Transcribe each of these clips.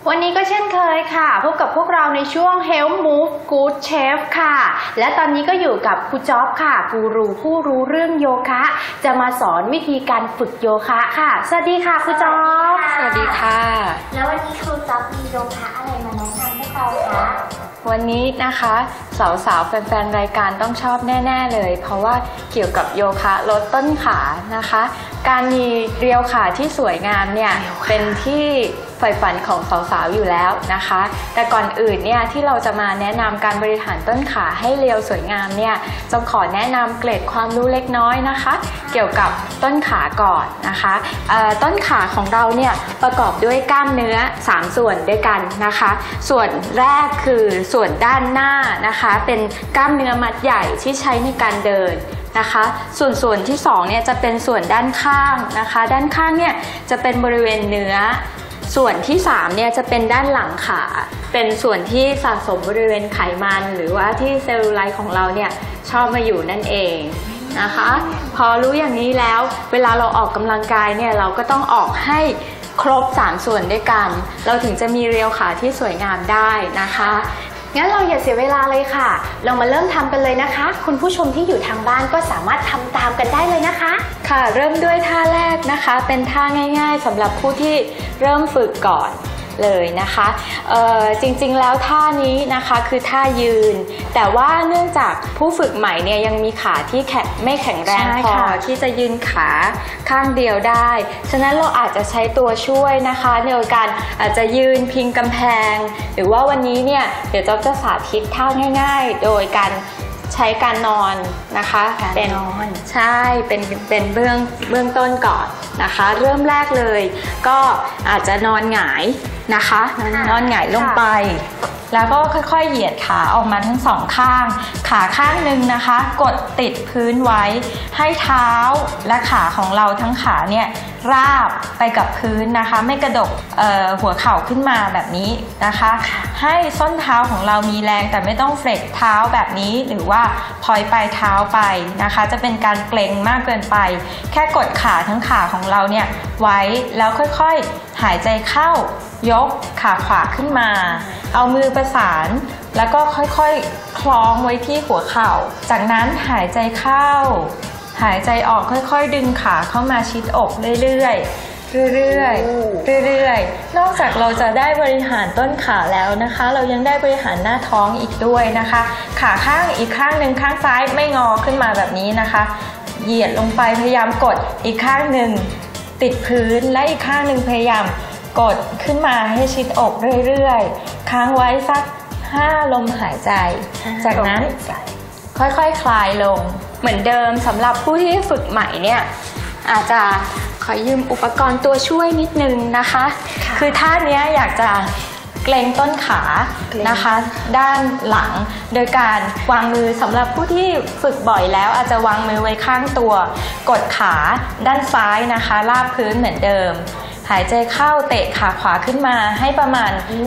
วันนี้ก็เช่นเคยค่ะพบกับพวกเราในช่วง Health Move Good Chef ค่ะและตอนนี้ก็อยู่กับครูจ๊อบค่ะกูรูผู้รู้เรื่องโยคะจะมาสอนวิธีการฝึกโยคะค่ะสวัสดีค่ะครูจ๊อบสวัสดีค่ะแล้ววันนี้ครูจ๊อบมีโยคะอะไรมาแนะนำพวกเราคะวันนี้นะคะสาวๆแฟนๆรายการต้องชอบแน่ๆเลยเพราะว่าเกี่ยวกับโยคะลดต้นขานะคะการมีเรียวขาที่สวยงามเนี่ยเป็นที่ใฝ่ฝันของสาวๆอยู่แล้วนะคะแต่ก่อนอื่นเนี่ยที่เราจะมาแนะนำการบริหารต้นขาให้เรียวสวยงามเนี่ยจะขอแนะนำเกร็ดความรู้เล็กน้อยนะคะเกี่ยวกับต้นขาก่อนนะคะต้นขาของเราเนี่ยประกอบด้วยกล้ามเนื้อ3ส่วนด้วยกันนะคะส่วนแรกคือส่วนด้านหน้านะคะเป็นกล้ามเนื้อมัดใหญ่ที่ใช้ในการเดินนะคะส่วนที่2เนี่ยจะเป็นส่วนด้านข้างนะคะด้านข้างเนี่ยจะเป็นบริเวณเนื้อส่วนที่3เนี่ยจะเป็นด้านหลังขาเป็นส่วนที่สะสมบริเวณไขมันหรือว่าที่เซลลูไลท์ของเราเนี่ยชอบมาอยู่นั่นเองนะคะพอรู้อย่างนี้แล้วเวลาเราออกกำลังกายเนี่ยเราก็ต้องออกให้ครบ3ส่วนด้วยกันเราถึงจะมีเรียวขาที่สวยงามได้นะคะงั้นเราอย่าเสียเวลาเลยค่ะเรามาเริ่มทำกันเลยนะคะคุณผู้ชมที่อยู่ทางบ้านก็สามารถทำตามกันได้เลยนะคะค่ะเริ่มด้วยท่าแรกนะคะเป็นท่าง่ายๆสำหรับผู้ที่เริ่มฝึกก่อนเลยนะคะจริงๆแล้วท่านี้นะคะคือท่ายืนแต่ว่าเนื่องจากผู้ฝึกใหม่เนี่ยยังมีขาที่ไม่แข็งแรงพอที่จะยืนขาข้างเดียวได้ฉะนั้นเราอาจจะใช้ตัวช่วยนะคะในการอาจจะยืนพิงกำแพงหรือว่าวันนี้เนี่ยเดี๋ยวจ๊อบจะสาธิตท่าง่ายๆโดยการใช้การนอนนะคะเป็นนอนใช่เป็นเบื้องต้นก่อนนะคะเริ่มแรกเลยก็อาจจะนอนหงายนะคะนอนหงายลงไปแล้วก็ค่อยๆเหยียดขาออกมาทั้งสองข้างขาข้างหนึ่งนะคะกดติดพื้นไว้ให้เท้าและขาของเราทั้งขาเนี่ยราบไปกับพื้นนะคะไม่กระดกหัวเข่าขึ้นมาแบบนี้นะคะให้ส้นเท้าของเรามีแรงแต่ไม่ต้องเฟลกเท้าแบบนี้หรือว่าพอยปลายเท้าไปนะคะจะเป็นการเกร็งมากเกินไปแค่กดขาทั้งขาของเราเนี่ยไว้แล้วค่อยๆหายใจเข้ายกขาขวาขึ้นมาเอามือประสานแล้วก็ค่อยๆคล้องไว้ที่หัวเข่าจากนั้นหายใจเข้าหายใจออกค่อยๆดึงขาเข้ามาชิดอกเรื่อยๆเรื่อยๆนอกจากเราจะได้บริหารต้นขาแล้วนะคะเรายังได้บริหารหน้าท้องอีกด้วยนะคะขาข้างอีกข้างหนึ่งข้างซ้ายไม่งอขึ้นมาแบบนี้นะคะเหยียดลงไปพยายามกดอีกข้างหนึ่งติดพื้นและอีกข้างหนึ่งพยายามกดขึ้นมาให้ชิดอกเรื่อยๆค้างไว้สัก5ลมหายใจจากนั้นค่อยๆ คลายลงเหมือนเดิมสำหรับผู้ที่ฝึกใหม่เนี่ยอาจจะขอยืมอุปกรณ์ตัวช่วยนิดนึงนะคะคือท่านี้อยากจะเกร็งต้นขานะคะด้านหลังโดยการวางมือสำหรับผู้ที่ฝึกบ่อยแล้วอาจจะวางมือไว้ข้างตัวกดขาด้านซ้ายนะคะราบพื้นเหมือนเดิมหายใจเข้าเตะขาขวาขึ้นมาให้ประมาณ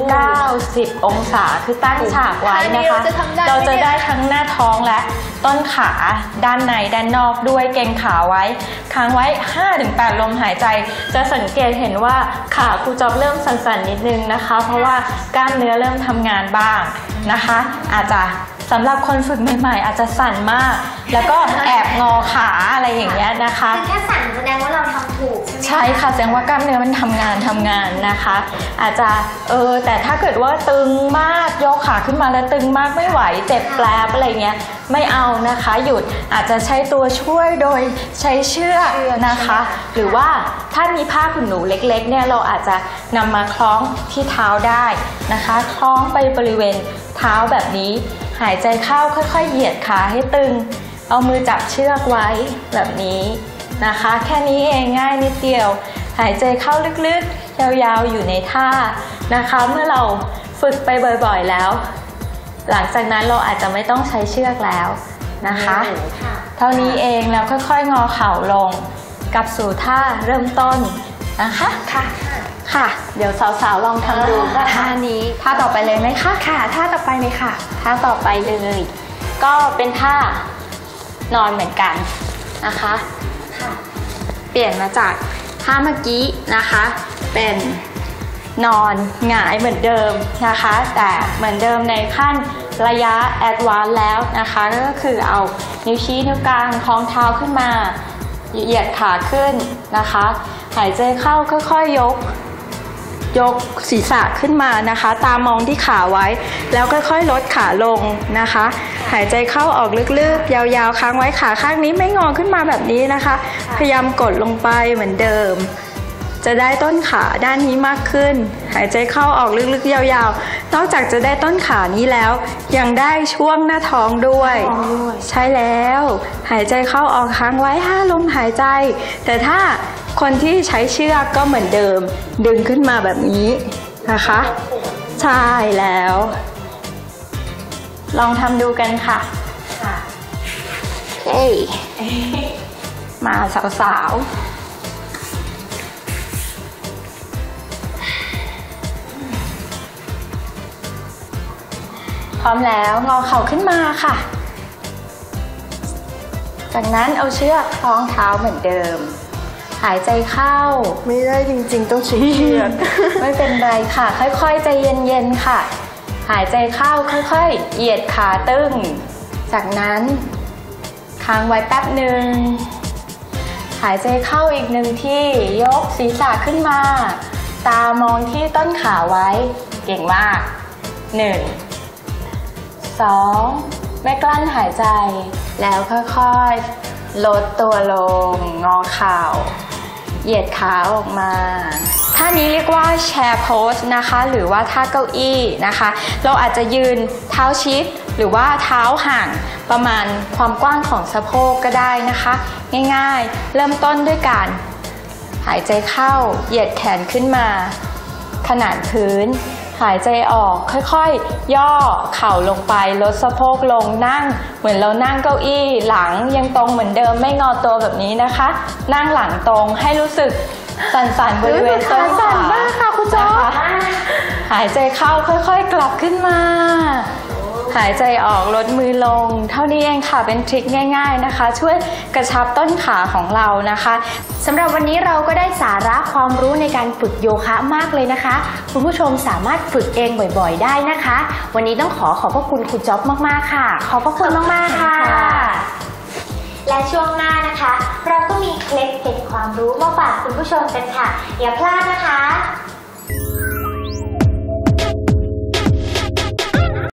90องศาคือตั้งฉากไว้นะคะเราจะได้ทั้งหน้าท้องและต้นขาด้านในด้านนอกด้วยเกร็งขาไว้ค้างไว้ 5-8 ลมหายใจจะสังเกตเห็นว่าขาครูจ๊อบเริ่มสั่นๆนิดนึงนะคะเพราะว่ากล้ามเนื้อเริ่มทำงานบ้างนะคะอาจจะสำหรับคนฝึกใหม่ๆอาจจะสั่นมากแล้วก็แอบงอขาอะไรอย่างเงี้ยนะคะแค่สั่นแสดงว่าเราทำถูกใช่ค่ะแสดงว่ากล้ามเนื้อมันทำงานนะคะอาจจะแต่ถ้าเกิดว่าตึงมากยกขาขึ้นมาแล้วตึงมากไม่ไหวเจ็บแปลบอะไรเงี้ยไม่เอานะคะหยุดอาจจะใช้ตัวช่วยโดยใช้เชือกนะคะหรือว่าถ้ามีผ้าขนหนูเล็กๆเนี่ยเราอาจจะนำมาคล้องที่เท้าได้นะคะคล้องไปบริเวณเท้าแบบนี้หายใจเข้าค่อยๆเหยียดขาให้ตึงเอามือจับเชือกไว้แบบนี้นะคะแค่นี้เองง่ายนิดเดียวหายใจเข้าลึกๆยาวๆอยู่ในท่านะคะเมื่อเราฝึกไปบ่อยๆแล้วหลังจากนั้นเราอาจจะไม่ต้องใช้เชือกแล้วนะคะเท่านี้เองแล้วค่อยๆงอเข่าลงกลับสู่ท่าเริ่มต้นนะคะค่ะเดี๋ยวสาวๆลองทำดูท่านี้ท่าต่อไปเลยไหมคะค่ะท่าต่อไปเลยค่ะท่าต่อไปเลยก็เป็นท่านอนเหมือนกันนะคะเปลี่ยนมาจากท่าเมื่อกี้นะคะเป็นนอนหงายเหมือนเดิมนะคะแต่เหมือนเดิมในขั้นระยะแอดวานซ์แล้วนะคะก็คือเอานิ้วชี้นิ้วกลางคล้องเท้าขึ้นมาเหยียดขาขึ้นนะคะหายใจเข้าค่อยๆยกศีรษะขึ้นมานะคะตามองที่ขาไว้แล้วค่อยๆลดขาลงนะคะหายใจเข้าออกลึกๆยาวๆค้างไว้ขาข้างนี้ไม่งอขึ้นมาแบบนี้นะคะพยายามกดลงไปเหมือนเดิมจะได้ต้นขาด้านนี้มากขึ้นหายใจเข้าออกลึกๆยาวๆนอกจากจะได้ต้นขานี้แล้วยังได้ช่วงหน้าท้องด้วยใช่แล้วหายใจเข้าออกค้างไว้5 ลมหายใจแต่ถ้าคนที่ใช้เชือกก็เหมือนเดิมดึงขึ้นมาแบบนี้นะคะใช่แล้วลองทำดูกันค่ะเฮ้ยมาสาวๆพร้อมแล้วงอเข่าขึ้นมาค่ะจากนั้นเอาเชือกคล้องเท้าเหมือนเดิมหายใจเข้าไม่ได้จริงๆต้องใช้เชือกไม่เป็นไรค่ะค่อยๆใจเย็นๆค่ะหายใจเข้าค่อยๆเหยียดขาตึงจากนั้นค้างไว้แป๊บหนึ่งหายใจเข้าอีก1 ที่ยกศีรษะขึ้นมาตามองที่ต้นขาไว้เก่งมาก1 2ไม่กลั้นหายใจแล้วค่อยๆลดตัวลงงอเข่าเหยียดขาออกมาท่านี้เรียกว่าแชร์โพสนะคะหรือว่าท่าเก้าอี้นะคะเราอาจจะยืนเท้าชิดหรือว่าเท้าห่างประมาณความกว้างของสะโพกก็ได้นะคะง่ายๆเริ่มต้นด้วยการหายใจเข้าเหยียดแขนขึ้นมาขนานพื้นหายใจออกค่อยๆย่อเข่าลงไปลดสะโพกลงนั่งเหมือนเรานั่งเก้าอี้หลังยังตรงเหมือนเดิมไม่งอตัวแบบนี้นะคะนั่งหลังตรงให้รู้สึกสั่นๆบริเวณต้นขาสั่นมากค่ะคุณจ๊อบหายใจเข้าค่อยๆกลับขึ้นมาหายใจออกลดมือลงเท่านี้เองค่ะเป็นทริคง่ายๆนะคะช่วยกระชับต้นขาของเรานะคะสำหรับวันนี้เราก็ได้สาระความรู้ในการฝึกโยคะมากเลยนะคะคุณผู้ชมสามารถฝึกเองบ่อยๆได้นะคะวันนี้ต้องขอบพระคุณคุณจ๊อบมากๆค่ะขอบพระคุณมากๆค่ะและช่วงหน้านะคะเราก็มีเคล็ดเก็บความรู้มาฝากคุณผู้ชมกันค่ะอย่าพลาดนะคะ